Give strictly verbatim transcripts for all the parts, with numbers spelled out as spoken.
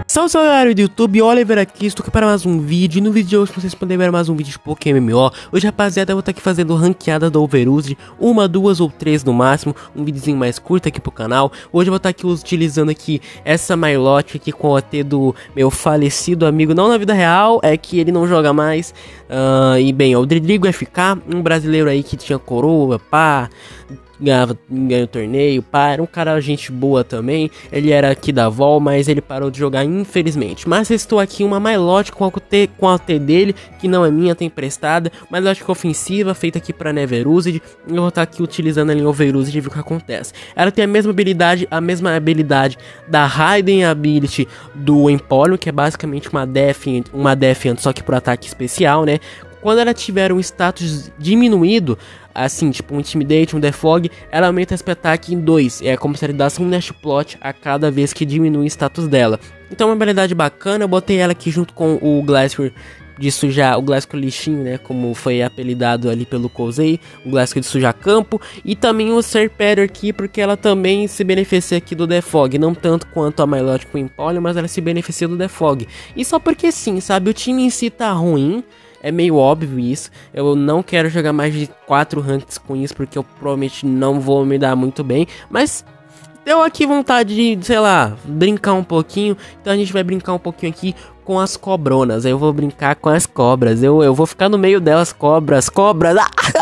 Salve, salve galera do YouTube, Oliver aqui, estou aqui para mais um vídeo. E no vídeo de hoje vocês podem ver mais um vídeo de Pokémon M M O. Hoje, rapaziada, eu vou estar aqui fazendo ranqueada do Overused, uma, duas ou três no máximo. Um videozinho mais curto aqui pro canal. Hoje eu vou estar aqui utilizando aqui essa Milotic aqui com o A T do meu falecido amigo. Não na vida real, é que ele não joga mais. uh, E bem, o Rodrigo F K, um brasileiro aí que tinha coroa, pá, ganhava, ganhou torneio, pá, era um cara gente boa também. Ele era aqui da Vol, mas ele parou de jogar infelizmente. Mas estou aqui uma Milotic com a T, com a T dele, que não é minha, tem emprestada. Milotic ofensiva, feita aqui para Neverused. Eu vou estar aqui utilizando a linha Overused e ver o que acontece. Ela tem a mesma habilidade, a mesma habilidade da Raiden Ability do Empoleon, que é basicamente uma Defiant, uma Defiant só que por ataque especial, né? Quando ela tiver um status diminuído, assim, tipo um Intimidate, um Defog, ela aumenta esse ataque em dois. É como se ela desse um Nest Plot a cada vez que diminui o status dela. Então é uma habilidade bacana, eu botei ela aqui junto com o Glasgow de sujar, o Glasgow lixinho, né, como foi apelidado ali pelo Kozei, o Glasgow de sujar campo, e também o Serperior aqui, porque ela também se beneficia aqui do Defog, não tanto quanto a Milotic com o Empoleon, mas ela se beneficia do Defog. E só porque sim, sabe, o time em si tá ruim. É meio óbvio isso, eu não quero jogar mais de quatro ranks com isso, porque eu provavelmente não vou me dar muito bem, mas deu aqui vontade de, sei lá, brincar um pouquinho, então a gente vai brincar um pouquinho aqui com as cobronas, eu vou brincar com as cobras, eu, eu vou ficar no meio delas, cobras, cobras,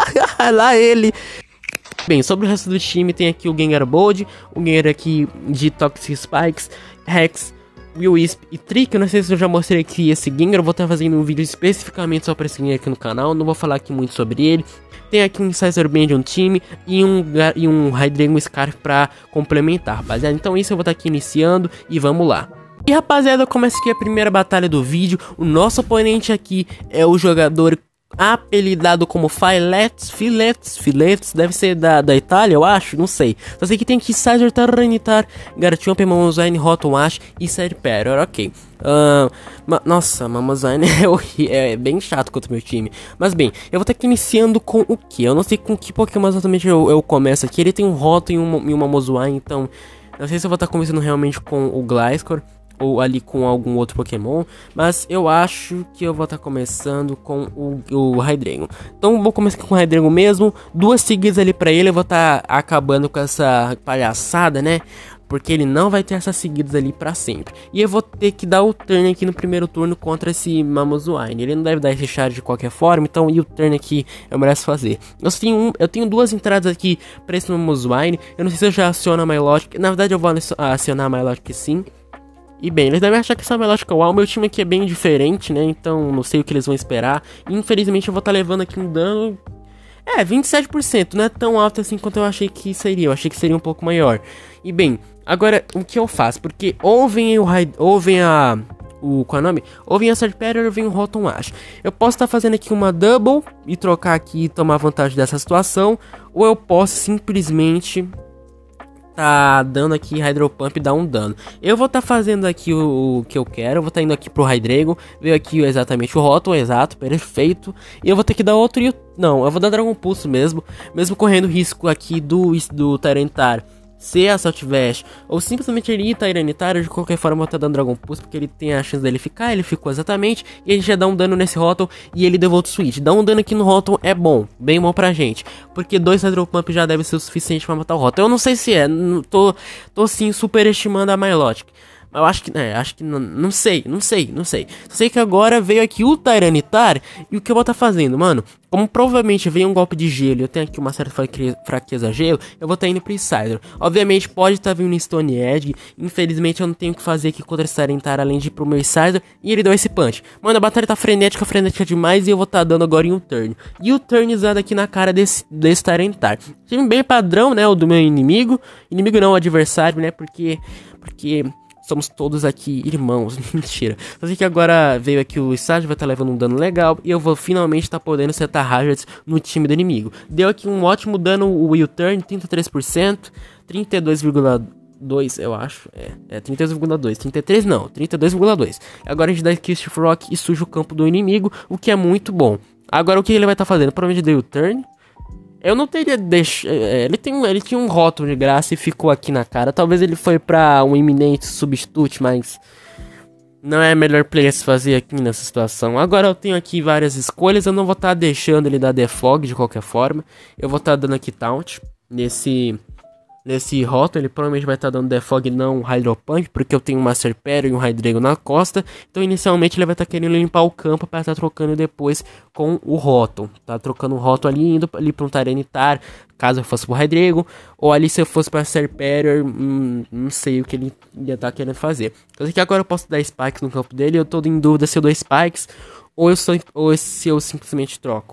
lá ele! Bem, sobre o resto do time tem aqui o Gengar Bold, o Gengar aqui de Toxic Spikes, Rex, Will-Wisp e Trick. Eu não sei se eu já mostrei aqui esse Gengar, eu vou estar fazendo um vídeo especificamente só para esse Gengar aqui no canal, não vou falar aqui muito sobre ele. Tem aqui um Incisor Band, um time e um, e um Hydreigon Scarf para complementar, rapaziada. Então isso eu vou estar aqui iniciando e vamos lá. E rapaziada, começa aqui a primeira batalha do vídeo. O nosso oponente aqui é o jogador apelidado como Filetes, Filetes, Filetes, deve ser da, da Itália, eu acho, não sei. Só sei que tem aqui Caesar, Tyranitar, Garchomp, Mamoswine, Rotom-Ash e Serperior, ok. Uh, ma nossa, Mamoswine é, é bem chato contra o meu time. Mas bem, eu vou estar aqui iniciando com o que? Eu não sei com que Pokémon exatamente eu, eu começo aqui. Ele tem um Rotom e um, e um Mamoswine, então não sei se eu vou estar começando realmente com o Gliscor ou ali com algum outro Pokémon, mas eu acho que eu vou estar tá começando com o, o Hydreigon. Então vou começar com o Hydreigon mesmo, duas seguidas ali pra ele, eu vou estar tá acabando com essa palhaçada, né? Porque ele não vai ter essas seguidas ali pra sempre. E eu vou ter que dar o turn aqui no primeiro turno contra esse Mamoswine. Ele não deve dar esse charge de qualquer forma, então e o turn aqui eu mereço fazer. Eu tenho, um, eu tenho duas entradas aqui pra esse Mamoswine. Eu não sei se eu já aciono a Milotic. Na verdade eu vou acionar a Milotic sim. E bem, eles devem achar que essa Milotic é uau, o meu time aqui é bem diferente, né, então não sei o que eles vão esperar. E, infelizmente eu vou estar tá levando aqui um dano, é, vinte e sete por cento, não é tão alto assim quanto eu achei que seria, eu achei que seria um pouco maior. E bem, agora o que eu faço, porque ou vem, o, ou vem a... O, qual é o nome? Ou vem a Serperior ou vem o Rotom-Ash. Eu posso estar tá fazendo aqui uma double e trocar aqui e tomar vantagem dessa situação, ou eu posso simplesmente tá dando aqui Hydro Pump e dá um dano. Eu vou estar tá fazendo aqui o, o que eu quero. Eu vou estar tá indo aqui pro Hydreigon. Veio aqui exatamente o Rotom, exato, perfeito. E eu vou ter que dar outro. Não, eu vou dar Dragon Pulse mesmo. Mesmo correndo risco aqui do, do Tyranitar ser a Saltvesh, ou simplesmente ele ir Tyranitar, de qualquer forma eu vou estar dando Dragon Pulse, porque ele tem a chance dele ficar, ele ficou exatamente, e a gente já dá um dano nesse Rotom, e ele deu outro Switch. Dar um dano aqui no Rotom é bom, bem bom pra gente, porque dois Hydro Pump já deve ser o suficiente pra matar o Rotom. Eu não sei se é, tô, tô sim superestimando a Milotic. Eu acho que, é, acho que não, não sei, não sei, não sei. Só sei que agora veio aqui o Tyranitar e o que eu vou estar tá fazendo, mano? Como provavelmente veio um golpe de gelo e eu tenho aqui uma certa fraqueza a gelo, eu vou estar tá indo pro Incisor. Obviamente pode estar tá vindo Stone Edge, infelizmente eu não tenho o que fazer aqui contra esse Tyranitar além de ir pro meu Incisor, e ele deu esse punch. Mano, a batalha tá frenética, frenética demais e eu vou estar tá dando agora em um turn. E o turn usado aqui na cara desse, desse Tyranitar. Time bem padrão, né, o do meu inimigo. Inimigo não, o adversário, né, porque... porque... somos todos aqui irmãos, mentira. Só sei que agora veio aqui o estágio, vai estar tá levando um dano legal. E eu vou finalmente estar tá podendo setar Hazards no time do inimigo. Deu aqui um ótimo dano o U-Turn, trinta e três por cento, trinta e dois vírgula dois eu acho. É, é trinta e dois vírgula dois, trinta e três não, trinta e dois vírgula dois. Agora a gente dá Kiss Rock e suja o campo do inimigo, o que é muito bom. Agora o que ele vai estar tá fazendo? Provavelmente deu U-Turn. Eu não teria deixado... Ele, tem, ele tinha um rótulo de graça e ficou aqui na cara. Talvez ele foi pra um iminente substitute, mas... Não é a melhor play a se fazer aqui nessa situação. Agora eu tenho aqui várias escolhas. Eu não vou estar tá deixando ele dar defog de qualquer forma. Eu vou estar tá dando aqui taunt nesse... Nesse Rotom, ele provavelmente vai estar tá dando defog não Hydro Pump, porque eu tenho um Master Pero e um Hydreigon na costa. Então inicialmente ele vai estar tá querendo limpar o campo para estar tá trocando depois com o Rotom. Tá trocando o Rotom ali, indo ali para um Tyranitar, caso eu fosse pro Hydreigon. Ou ali se eu fosse para Serperior, hum, não sei o que ele ia estar tá querendo fazer. Eu sei que agora eu posso dar Spikes no campo dele, eu tô em dúvida se eu dou Spikes ou, eu sou, ou se eu simplesmente troco.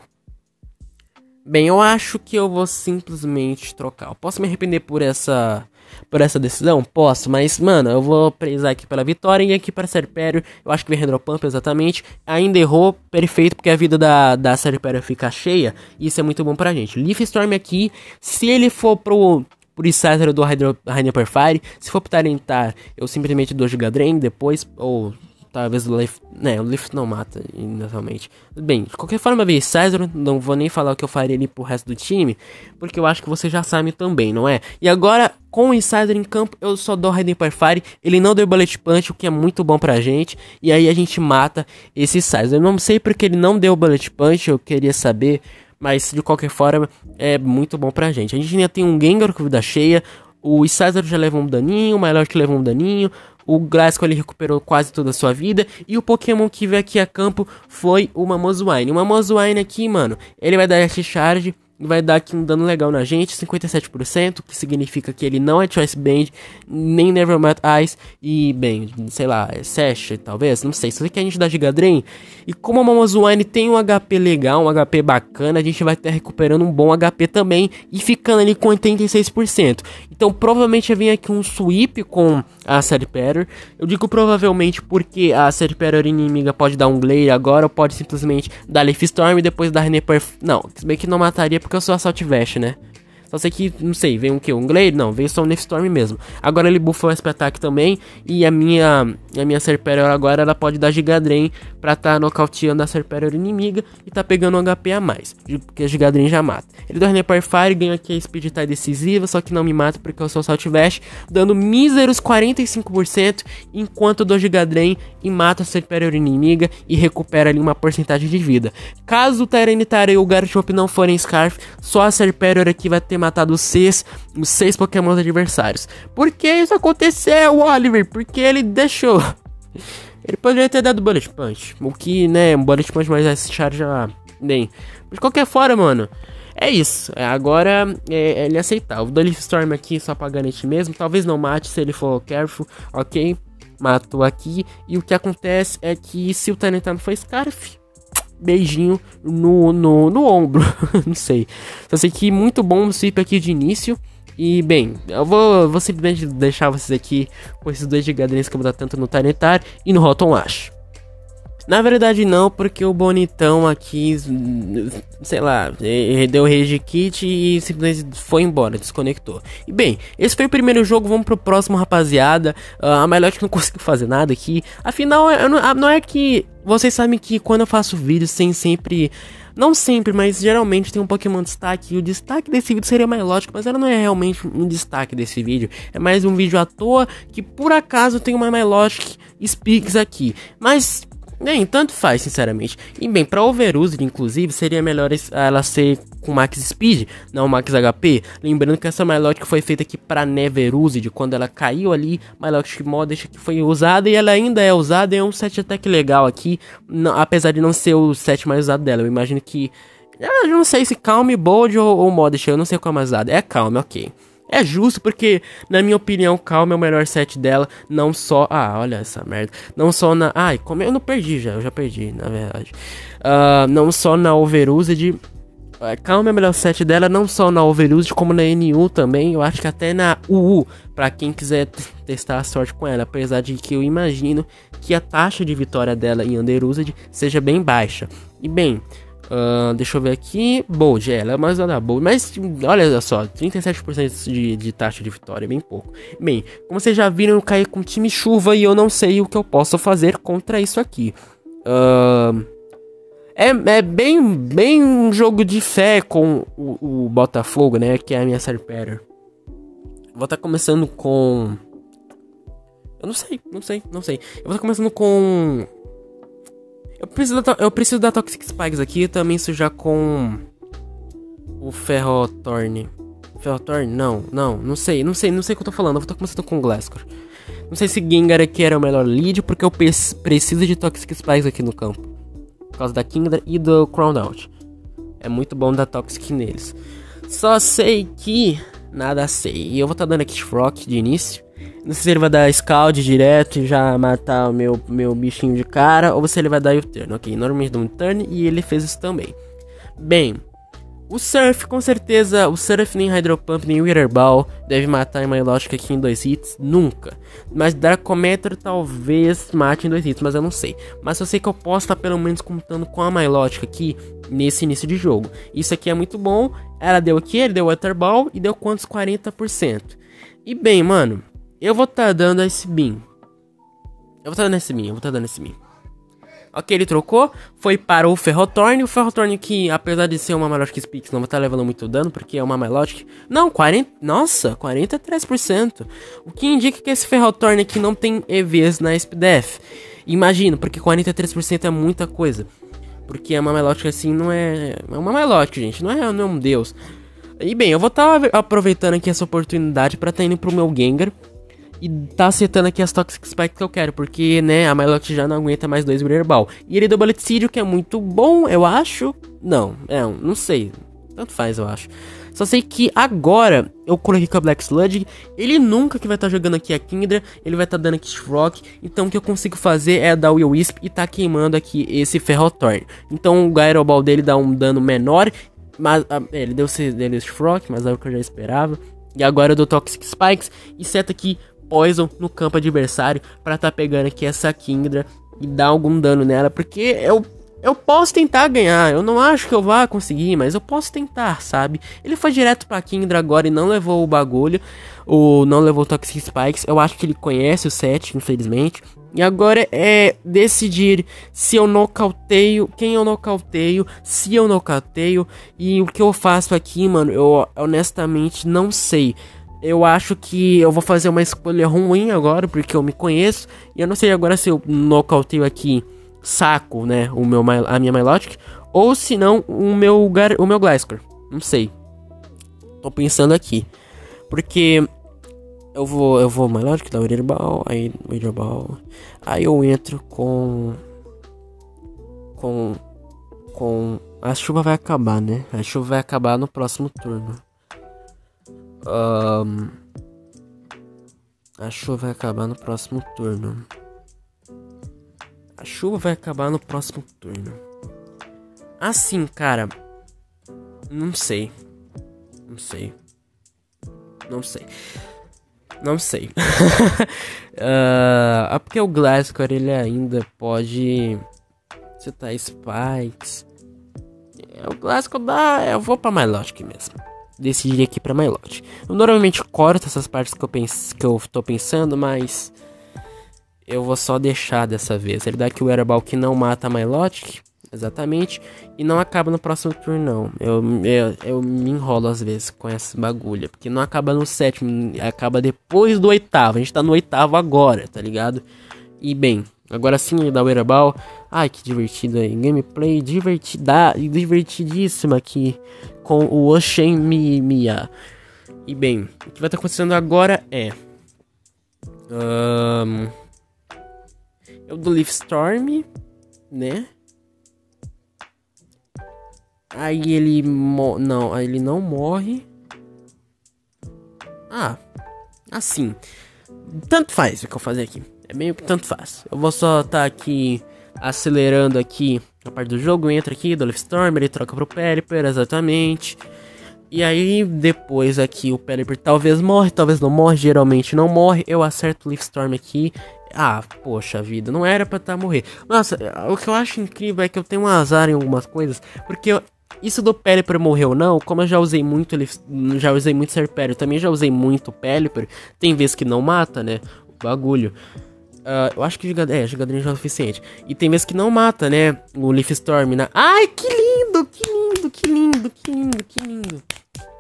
Bem, eu acho que eu vou simplesmente trocar. Eu posso me arrepender por essa por essa decisão? Posso, mas, mano, eu vou prezar aqui pela vitória. E aqui para Serperior, eu acho que vem Hydropump, exatamente. Ainda errou, perfeito, porque a vida da, da Serperior fica cheia. E isso é muito bom pra gente. Leaf Storm aqui, se ele for pro... Por Incisor do Hydro, Hyper Fire, se for pro Tyranitar, eu simplesmente dou Giga Drain depois, ou... Talvez o Lift... Né, o Lift não mata, inicialmente. Bem, de qualquer forma, ver Caesar, não vou nem falar o que eu faria ali pro resto do time, porque eu acho que você já sabe também, não é? E agora, com o Incisor em campo, eu só dou Hyper Fire, ele não deu Bullet Punch, o que é muito bom pra gente, e aí a gente mata esse Caesar. Eu não sei porque ele não deu Bullet Punch, eu queria saber, mas de qualquer forma, é muito bom pra gente. A gente ainda tem um Gengar com vida cheia, o Caesar já levou um daninho, o Milotic levou um daninho, o Glasgow ele recuperou quase toda a sua vida. E o Pokémon que veio aqui a campo foi o Mamoswine. O Mamoswine aqui, mano, ele vai dar esse charge e vai dar aqui um dano legal na gente, cinquenta e sete por cento, que significa que ele não é Choice Band, nem Nevermind Ice, e bem, sei lá, é Sash, talvez, não sei, só sei que a gente dá Giga Drain, e como o Mamoswine tem um H P legal, um H P bacana, a gente vai estar recuperando um bom H P também, e ficando ali com oitenta e seis por cento, então provavelmente vem aqui um sweep com a Serperior, eu digo provavelmente porque a Serperior inimiga pode dar um Glare agora, ou pode simplesmente dar Leaf Storm e depois dar Hyper... Não, se bem que não mataria porque eu sou Assault Vest, né? Só sei que, não sei, veio um que? Um Glade? Não, veio só um Leaf Storm mesmo. Agora ele buffou o S P Attack também. E a minha a minha Serperior agora, ela pode dar Giga Drain pra tá nocauteando a Serperior inimiga e tá pegando um H P a mais, porque a Giga Drain já mata. Ele dá Hyper Fire, ganha aqui a Speed Tie decisiva, só que não me mata porque eu sou Assault Vest, dando míseros quarenta e cinco por cento, enquanto eu dou Giga Drain e mato a Serperior inimiga e recupera ali uma porcentagem de vida. Caso o Tyranitar e o Garchomp não forem Scarf, só a Serperior aqui vai ter matado os seis, os seis Pokémon adversários. Por que isso aconteceu, Oliver? Porque ele deixou. Ele poderia ter dado Bullet Punch, o que, né, um Bullet Punch mais esse charge já nem. De qualquer forma, mano, é isso. Agora é, ele aceitar. O Leaf Storm aqui só pra garantir mesmo. Talvez não mate se ele for careful, ok? Matou aqui. E o que acontece é que se o Tyranitar não for Scarf, beijinho no, no, no ombro. Não sei. Só sei que muito bom o sweep aqui de início. E bem, eu vou, vou simplesmente deixar vocês aqui com esses dois Giga Drains que eu vou dar tanto no Tyranitar e no Rotom Ash. Na verdade não, porque o bonitão aqui, sei lá, deu Rage Kit e simplesmente foi embora, desconectou. E bem, esse foi o primeiro jogo, vamos pro próximo, rapaziada. uh, A Milotic não conseguiu fazer nada aqui. Afinal, eu não, não é que... Vocês sabem que quando eu faço vídeos tem sempre... Não sempre, mas geralmente tem um Pokémon destaque. E o destaque desse vídeo seria Milotic, mas ela não é realmente um destaque desse vídeo. É mais um vídeo à toa que por acaso tem uma Milotic Speaks aqui. Mas... nem, tanto faz, sinceramente. E bem, pra Overused, inclusive, seria melhor ela ser com Max Speed, não Max H P. Lembrando que essa Milotic foi feita aqui pra Neverused, quando ela caiu ali, Milotic Modest que foi usada e ela ainda é usada. E é um set até que legal aqui, não, apesar de não ser o set mais usado dela. Eu imagino que... eu não sei se Calm, Bold ou, ou Modest, eu não sei qual é mais usado. É Calm, ok. É justo porque, na minha opinião, Calm é o melhor set dela, não só... Ah, olha essa merda. Não só na... Ai, como eu não perdi já, eu já perdi, na verdade. Uh, não só na Overused. Calm é o melhor set dela, não só na Overused, como na N U também. Eu acho que até na U U, pra quem quiser testar a sorte com ela. Apesar de que eu imagino que a taxa de vitória dela em Underused seja bem baixa. E bem... Uh, deixa eu ver aqui. Bold, é, ela é mais da Bold. Mas olha só, trinta e sete por cento de, de taxa de vitória, bem pouco. Bem, como vocês já viram, eu caí com time chuva e eu não sei o que eu posso fazer contra isso aqui. uh, é, é bem, bem um jogo de fé com o, o Botafogo, né? Que é a minha Serperior. Vou estar tá começando com Eu não sei, não sei, não sei. Eu vou estar começando com... Eu preciso da, eu preciso da Toxic Spikes aqui, também sujar com... O Ferrothorn. Ferrothorn? Não, não, não sei, não sei, não sei o que eu tô falando. Eu vou estar começando com o Glasgow. Não sei se Gengar aqui era o melhor lead, porque eu preciso de Toxic Spikes aqui no campo. Por causa da Kingdra e do Crown Out. É muito bom dar Toxic neles. Só sei que... Nada sei. E eu vou estar dando aqui Rock de início. Não sei se ele vai dar Scald direto e já matar o meu, meu bichinho de cara, ou se ele vai dar U-Turn. Ok, normalmente dá um turn e ele fez isso também. Bem, o Surf, com certeza, o Surf nem Hydro Pump nem Wither Ball deve matar em Milotic aqui em dois hits, nunca. Mas Dracometer talvez mate em dois hits, mas eu não sei. Mas eu sei que eu posso estar pelo menos contando com a Milotic aqui nesse início de jogo. Isso aqui é muito bom. Ela deu aqui, ele deu Wither Ball e deu quantos? quarenta por cento. E bem, mano, eu vou estar dando esse Beam. Eu vou estar dando esse Beam, eu vou estar dando esse Beam. Ok, ele trocou, foi para o Ferrothorn. O Ferrothorn que, apesar de ser uma Milotic Speaks, não vai estar levando muito dano, porque é uma Milotic. Não, quarenta... Nossa, quarenta e três por cento. O que indica que esse Ferrothorn aqui não tem E Vs na S P D F. Imagino, porque quarenta e três por cento é muita coisa. Porque é uma Milotic assim, não é... É uma Milotic, gente, não é, não é um deus. E bem, eu vou estar aproveitando aqui essa oportunidade para estar indo pro meu Gengar. E tá acertando aqui as Toxic Spikes que eu quero, porque, né, a Milotic já não aguenta mais dois Wither Ball. E ele deu Bullet Seed, que é muito bom, eu acho. Não, é, não sei. Tanto faz, eu acho. Só sei que agora eu coloquei com a Black Sludge. Ele nunca que vai estar tá jogando aqui a Kingdra. Ele vai estar tá dando aqui Rock. Então o que eu consigo fazer é dar o Will Wisp e tá queimando aqui esse Ferrothorn. Então o Gyro Ball dele dá um dano menor. Mas a, é, ele deu esse Rock, mas é o que eu já esperava. E agora eu dou Toxic Spikes e seta aqui Poison no campo adversário pra tá pegando aqui essa Kingdra e dar algum dano nela, porque eu, eu posso tentar ganhar, eu não acho que eu vá conseguir, mas eu posso tentar, sabe? Ele foi direto pra Kingdra agora e não levou o bagulho, ou não levou o Toxic Spikes. Eu acho que ele conhece o set, infelizmente, e agora é decidir se eu nocauteio, quem eu nocauteio, se eu nocauteio, e o que eu faço aqui, mano, eu honestamente não sei. Eu acho que eu vou fazer uma escolha ruim agora, porque eu me conheço. E eu não sei agora se eu nocauteio aqui, saco, né, o meu, a minha Milotic. Ou se não, o meu, o meu Glasgow. Não sei. Tô pensando aqui. Porque eu vou, eu vou Milotic, dar o Wither Ball, aí Wither Ball. Aí eu entro com... Com... Com... A chuva vai acabar, né? A chuva vai acabar no próximo turno. Um, a chuva vai acabar no próximo turno. A chuva vai acabar no próximo turno. Assim, cara. Não sei. Não sei. Não sei. Não sei. uh, é porque o Glasgow ele ainda pode citar Spikes. É, o Glasgow dá. Eu vou pra Milotic mesmo. Decidi aqui pra Milotic. Eu normalmente corto essas partes que eu, penso, que eu tô pensando, mas eu vou só deixar dessa vez. Ele dá aqui o Wither Ball que não mata a Milotic, exatamente, e não acaba no próximo turno, não. Eu, eu, eu me enrolo às vezes com essa bagulha, porque não acaba no sétimo, acaba depois do oitavo. A gente tá no oitavo agora, tá ligado? E bem, agora sim ele dá o Wither Ball. Ai, que divertido aí. Gameplay divertida, divertidíssima aqui com o Oshemia. E bem, o que vai estar acontecendo agora é... Um, eu dou Leaf Storm, né? Aí ele... Mo não, aí ele não morre. Ah, assim. Tanto faz o que eu fazer aqui. É meio que tanto faz. Eu vou só estar tá aqui acelerando aqui a parte do jogo. Entra aqui, do Leaf Storm, ele troca pro Pelipper, exatamente. E aí depois aqui o Pelipper talvez morre, talvez não morre, geralmente não morre. Eu acerto o Leaf Storm aqui. Ah, poxa vida, não era pra tá morrer. Nossa, o que eu acho incrível é que eu tenho um azar em algumas coisas, porque eu, isso do Pelipper morrer ou não, como eu já usei muito, já usei muito Serpério, também já usei muito Pelipper, tem vezes que não mata, né, o bagulho. Uh, eu acho que Gigadrinho é, Gigadrinho já é o suficiente. E tem vezes que não mata, né, o Leaf Storm, né. Ai, que lindo, que lindo, que lindo, que lindo, que lindo.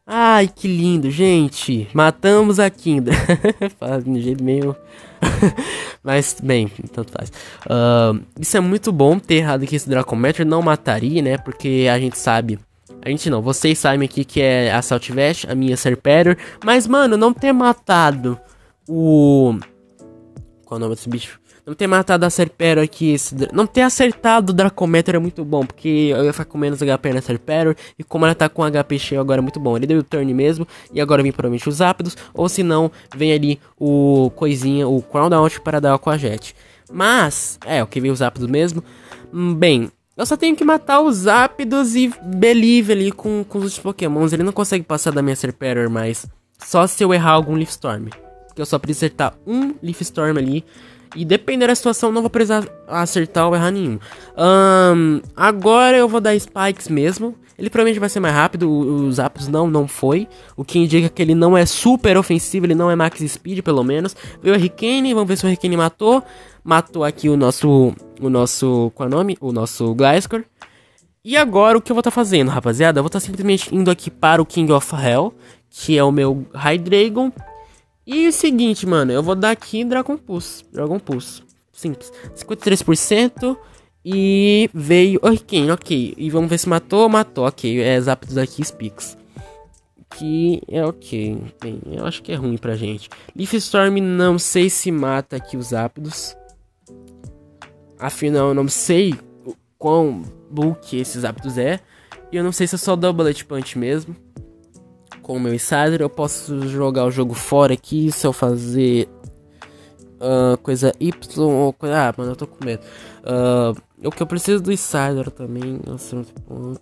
Ai, que lindo, gente. Matamos a Kindra. Faz de um jeito meio... Mas, bem, tanto faz. Uh, isso é muito bom ter errado aqui esse Dracometer. Não mataria, né? Porque a gente sabe... A gente não, vocês sabem aqui que é a Saltvest, a minha Serperior. Mas, mano, não ter matado o... Qual é o nome desse bicho? Não ter matado a Serperior aqui, esse... não ter acertado o Dracometer é muito bom, porque eu ia ficar com menos H P na Serperior, e como ela tá com H P cheio agora é muito bom. Ele deu o turn mesmo, e agora vem provavelmente os Zapdos, ou se não, vem ali o coisinha, o Crown Out para dar com a Jet. Mas, é, o que veio os Zapdos mesmo. Bem, eu só tenho que matar os Zapdos e Believe ali com, com os Pokémons. Ele não consegue passar da minha Serperior mais, só se eu errar algum Leaf Storm. Porque eu só preciso acertar um Leaf Storm ali. E dependendo da situação, não vou precisar acertar ou errar nenhum. Um, agora eu vou dar Spikes mesmo. Ele provavelmente vai ser mais rápido. Os Zapdos não, não foi. O que indica que ele não é super ofensivo. Ele não é Max Speed, pelo menos. Veio o Hurricane. Vamos ver se o Hurricane matou. Matou aqui o nosso... O nosso... Qual é o nome? O nosso Gliscor. E agora o que eu vou estar tá fazendo, rapaziada? Eu vou estar tá simplesmente indo aqui para o King of Hell, que é o meu Hydreigon. E o seguinte, mano, eu vou dar aqui Dragon Pulse, Dragon Pulse, simples, cinquenta e três por cento e veio Hurricane, ok, e vamos ver se matou, matou, ok, é Zapdos aqui, Spix, que é ok, bem, eu acho que é ruim pra gente. Leaf Storm não sei se mata aqui os Zapdos, afinal eu não sei o quão bulky esses Zapdos é, e eu não sei se é só dou Bullet Punch mesmo. Com o meu Insider, eu posso jogar o jogo fora aqui, se eu fazer uh, coisa Y ou coisa... Ah, mano, eu tô com medo. Uh, o que eu preciso do Insider também, a certo ponto.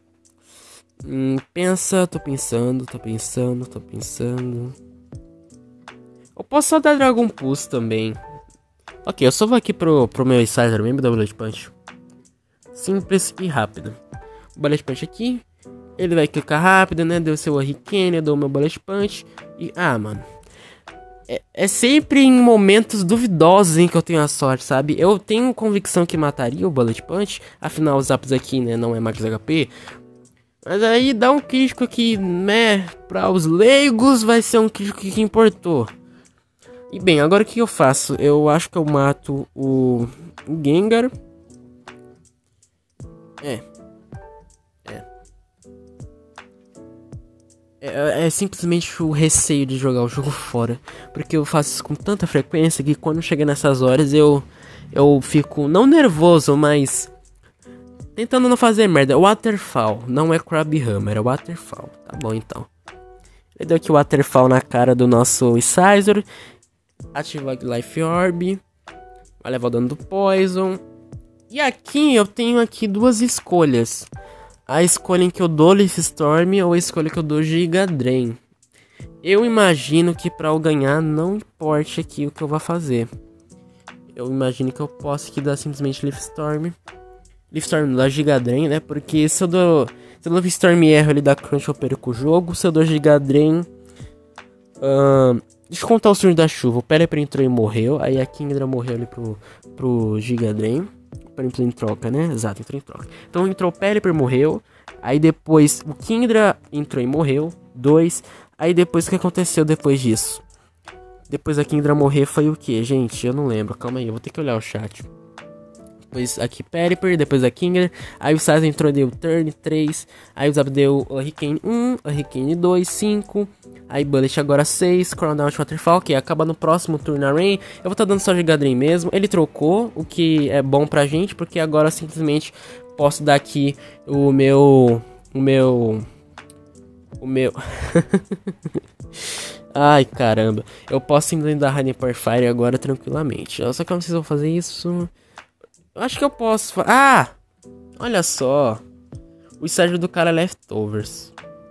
Hum, pensa, tô pensando, tô pensando, tô pensando. Eu posso só dar Dragon Pulse também. Ok, eu só vou aqui pro, pro meu Insider mesmo, da Bullet Punch. Simples e rápido. Bullet Punch aqui. Ele vai clicar rápido, né? Deu seu Hurricane, eu dou meu Bullet Punch. E, ah, mano. É, é sempre em momentos duvidosos em que eu tenho a sorte, sabe? Eu tenho convicção que mataria o Bullet Punch. Afinal, os Zapdos aqui, né? Não é Max H P. Mas aí dá um crítico que, né? Para os leigos vai ser um crítico que importou. E bem, agora o que eu faço? Eu acho que eu mato o, o Gengar. É. É, é simplesmente o receio de jogar o jogo fora. Porque eu faço isso com tanta frequência que quando chega nessas horas eu, eu fico, não nervoso, mas tentando não fazer merda. Waterfall, não é Crab Hammer, é Waterfall. Tá bom então. Ele deu aqui o Waterfall na cara do nosso Scizor. Ativa o Life Orb. Vai levar o dano do Poison. E aqui eu tenho aqui duas escolhas. A escolha em que eu dou Leaf Storm ou a escolha que eu dou Giga Drain. Eu imagino que pra eu ganhar não importe aqui o que eu vou fazer. Eu imagino que eu posso aqui dar simplesmente Leaf Storm. Leaf Storm da Giga Drain, né? Porque se eu dou... Se eu dou Leaf Storm e erro, ele dá crunch, eu perco o jogo. Se eu dou Giga Drain... Uh, deixa eu contar o turno da chuva. O Pelipper entrou e morreu. Aí a Kingdra morreu ali pro, pro Giga Drain. Entrou em troca, né? Exato, entrou em troca. Então entrou o Pelipper, morreu. Aí depois o Kingdra entrou e morreu. Dois. Aí depois o que aconteceu depois disso? Depois a Kingdra morrer foi o que, gente? Eu não lembro. Calma aí, eu vou ter que olhar o chat. Depois aqui Pelipper, depois a Kingdra. Aí o Saz entrou e deu turn três. Aí o Zap deu Hurricane um, Hurricane dois, cinco. Aí Bullet agora seis, Crown Out Waterfall, que acaba no próximo turno na Rain. Eu vou estar tá dando só Giga Drain mesmo. Ele trocou, o que é bom pra gente, porque agora simplesmente posso dar aqui o meu... O meu... O meu... Ai, caramba. Eu posso simplesmente dar Hyper Fire agora tranquilamente. Só que eu não sei se eu vou fazer isso... Eu acho que eu posso... Fa ah! Olha só. O estágio do cara é Leftovers.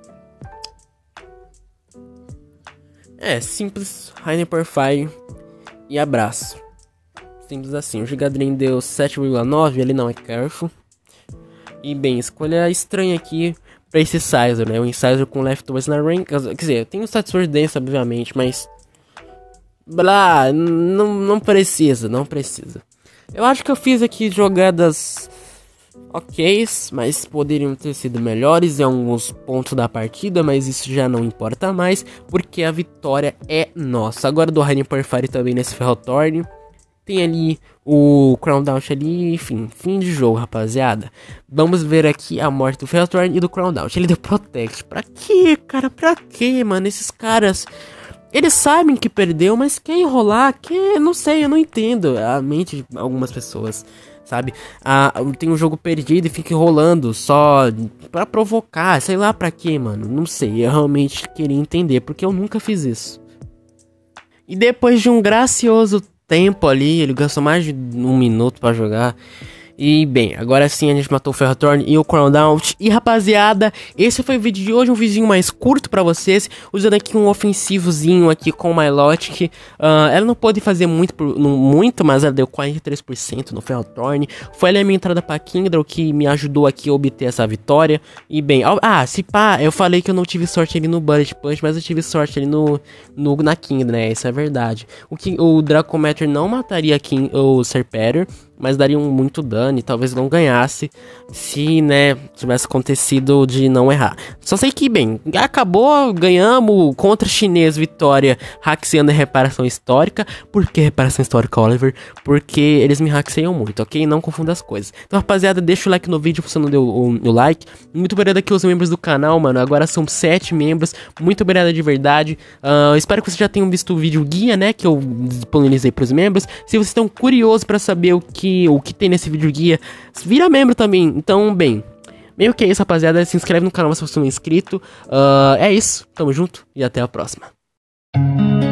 É, simples, Hyper Fire e abraço. Simples assim, o Giga Drain deu sete vírgula nove, ele não é Careful. E bem, escolha estranha aqui pra esse Scizor, né? O Incisor com Leftovers na Rain. Quer dizer, eu tenho o Satisfyer Dance, obviamente, mas... Blá, não, não precisa, não precisa. Eu acho que eu fiz aqui jogadas Ok, mas poderiam ter sido melhores em alguns pontos da partida, mas isso já não importa mais, porque a vitória é nossa. Agora do Rainha Perfire também nesse Ferrothorn. Tem ali o Crown Doubt ali, enfim, fim de jogo, rapaziada. Vamos ver aqui a morte do Ferrothorn e do Crown Doubt. Ele deu Protect. Pra quê, cara? Pra quê, mano? Esses caras... Eles sabem que perdeu, mas quer enrolar, quer... Não sei, eu não entendo a mente de algumas pessoas, sabe? Ah, tem um jogo perdido e fica enrolando só pra provocar, sei lá pra quê, mano. Não sei, eu realmente queria entender, porque eu nunca fiz isso. E depois de um gracioso tempo ali, ele gastou mais de um minuto pra jogar. E bem, agora sim a gente matou o Ferrothorn e o Crown Doubt. E rapaziada, esse foi o vídeo de hoje, um vizinho mais curto pra vocês, usando aqui um ofensivozinho aqui com o Milotic. uh, Ela não pôde fazer muito, por, não, muito, mas ela deu quarenta e três por cento no Ferrothorn. Foi ali a minha entrada pra Kindle que me ajudou aqui a obter essa vitória. E bem, ah, se pá, eu falei que eu não tive sorte ali no Bullet Punch, mas eu tive sorte ali no, no na Kindle, né, isso é verdade. O, que, o Dracometer não mataria King, o Serperior, mas daria um muito dano e talvez não ganhasse se, né, tivesse acontecido de não errar. Só sei que, bem, acabou, ganhamos contra o chinês, vitória, hackeando a reparação histórica. Por que reparação histórica, Oliver? Porque eles me hackeiam muito, ok? Não confunda as coisas. Então, rapaziada, deixa o like no vídeo se você não deu o, o like. Muito obrigado aqui aos membros do canal, mano. Agora são sete membros. Muito obrigado de verdade. Uh, espero que vocês já tenham visto o vídeo guia, né, que eu disponibilizei pros membros. Se vocês estão curiosos pra saber o que o que tem nesse vídeo guia, vira membro também. Então, bem, meio que é isso, rapaziada. Se inscreve no canal se você não é inscrito. uh, É isso, tamo junto e até a próxima.